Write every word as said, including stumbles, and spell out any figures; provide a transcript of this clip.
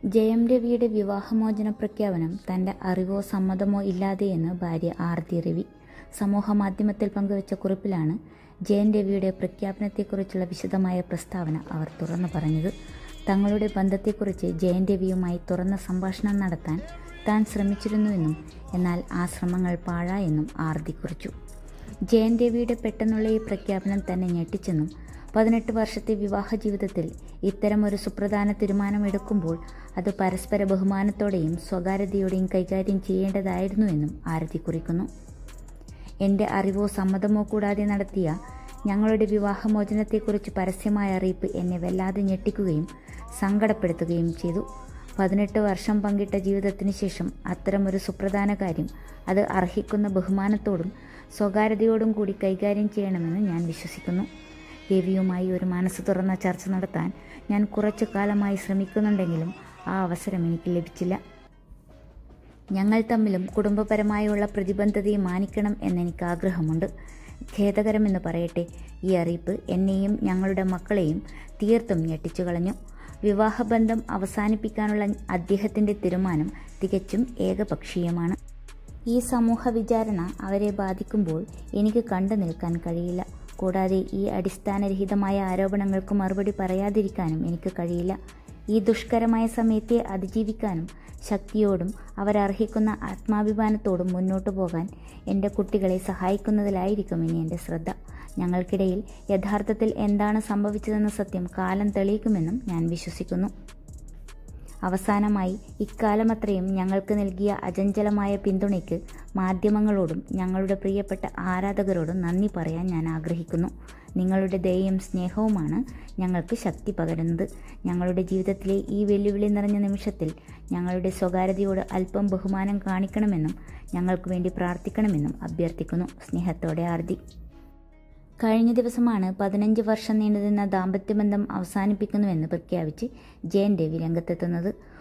ജയം രവിയുടെ വിവാഹമോചന പ്രഖ്യാപനം തൻ്റെ അറിവോ സമ്മതമോ ഇല്ലാതെയെന്ന് ഭാര്യ ആർതി രവി സമൂഹമാധ്യമത്തിൽ പങ്കുവച്ച കുറിപ്പിലാണ് ജയൻ രവിയുടെ പ്രഖ്യാപനത്തെക്കുറിച്ചുള്ള വിശദമായ പ്രസ്താവന അവർ തുറന്നു പറഞ്ഞത്. തങ്ങളുടെ ബന്ധത്തെക്കുറിച്ച് ജയൻ രവിയുമായി തുറന്ന സംഭാഷണം നടത്താൻ താൻ ശ്രമിച്ചിരുന്നുവെന്നും എന്നാൽ ആ ശ്രമങ്ങൾ പാഴായെന്നും ആർതി കുറിച്ചു. ജയൻ രവിയുടെ പെട്ടെന്നുള്ള ഈ പ്രഖ്യാപനം തന്നെ ഞെട്ടിച്ചെന്നും പതിനെട്ട് വർഷത്തെ വിവാഹ ജീവിതത്തിൽ ഇത്തരമൊരു സുപ്രധാന തീരുമാനമെടുക്കുമ്പോൾ അത് പരസ്പര ബഹുമാനത്തോടെയും സ്വകാര്യതയോടെയും കൈകാര്യം ചെയ്യേണ്ടതായിരുന്നുവെന്നും ആരതി കുറിക്കുന്നു. എൻ്റെ അറിവോ സമ്മതമോ കൂടാതെ നടത്തിയ ഞങ്ങളുടെ വിവാഹമോചനത്തെക്കുറിച്ച് പരസ്യമായ അറിയിപ്പ് എന്നെ വല്ലാതെ ഞെട്ടിക്കുകയും സങ്കടപ്പെടുത്തുകയും ചെയ്തു. പതിനെട്ട് വർഷം പങ്കിട്ട ജീവിതത്തിന് ശേഷം അത്തരമൊരു സുപ്രധാന കാര്യം അത് അർഹിക്കുന്ന ബഹുമാനത്തോടും സ്വകാര്യതയോടും കൂടി കൈകാര്യം ചെയ്യണമെന്ന് ഞാൻ വിശ്വസിക്കുന്നു. രവിയുമായി ഒരു മനസ്സ് തുറന്ന ചർച്ച നടത്താൻ ഞാൻ കുറച്ചു കാലമായി ശ്രമിക്കുന്നുണ്ടെങ്കിലും ആ അവസരം എനിക്ക് ലഭിച്ചില്ല. ഞങ്ങൾ തമ്മിലും കുടുംബപരമായുള്ള പ്രതിബദ്ധതയെ മാനിക്കണം എന്നെനിക്ക് ആഗ്രഹമുണ്ട്. ഖേദകരമെന്ന് പറയട്ടെ, ഈ അറിയിപ്പ് എന്നെയും ഞങ്ങളുടെ മക്കളെയും തീർത്തും ഞെട്ടിച്ചു കളഞ്ഞു. വിവാഹബന്ധം അവസാനിപ്പിക്കാനുള്ള അദ്ദേഹത്തിൻ്റെ തീരുമാനം തികച്ചും ഏകപക്ഷീയമാണ്. ഈ സമൂഹ വിചാരണ അവരെ ബാധിക്കുമ്പോൾ എനിക്ക് കണ്ടു നിൽക്കാൻ കഴിയില്ല. കൂടാതെ ഈ അടിസ്ഥാനരഹിതമായ ആരോപണങ്ങൾക്ക് മറുപടി പറയാതിരിക്കാനും എനിക്ക് കഴിയില്ല. ഈ ദുഷ്കരമായ സമയത്തെ അതിജീവിക്കാനും ശക്തിയോടും അവരർഹിക്കുന്ന ആത്മാഭിമാനത്തോടും മുന്നോട്ടു പോകാൻ എൻ്റെ കുട്ടികളെ സഹായിക്കുന്നതിലായിരിക്കും ഇനി എൻ്റെ ശ്രദ്ധ. ഞങ്ങൾക്കിടയിൽ യഥാർത്ഥത്തിൽ എന്താണ് സംഭവിച്ചതെന്ന സത്യം കാലം തെളിയിക്കുമെന്നും ഞാൻ വിശ്വസിക്കുന്നു. അവസാനമായി, ഇക്കാലമത്രയും ഞങ്ങൾക്ക് നൽകിയ അചഞ്ചലമായ പിന്തുണയ്ക്ക് മാധ്യമങ്ങളോടും ഞങ്ങളുടെ പ്രിയപ്പെട്ട ആരാധകരോടും നന്ദി പറയാൻ ഞാൻ ആഗ്രഹിക്കുന്നു. നിങ്ങളുടെ ദയയും സ്നേഹവുമാണ് ഞങ്ങൾക്ക് ശക്തി പകരുന്നത്. ഞങ്ങളുടെ ജീവിതത്തിലെ ഈ വെല്ലുവിളി നിറഞ്ഞ നിമിഷത്തിൽ ഞങ്ങളുടെ സ്വകാര്യതയോട് അല്പം ബഹുമാനം കാണിക്കണമെന്നും ഞങ്ങൾക്ക് വേണ്ടി പ്രാർത്ഥിക്കണമെന്നും അഭ്യർത്ഥിക്കുന്നു. സ്നേഹത്തോടെ ആർതി. കഴിഞ്ഞ ദിവസമാണ് പതിനഞ്ച് വർഷം നീണ്ടുനിന്ന ദാമ്പത്യബന്ധം അവസാനിപ്പിക്കുന്നുവെന്ന് പ്രഖ്യാപിച്ച് ജയൻ രവി രംഗത്തെത്തുന്നത്.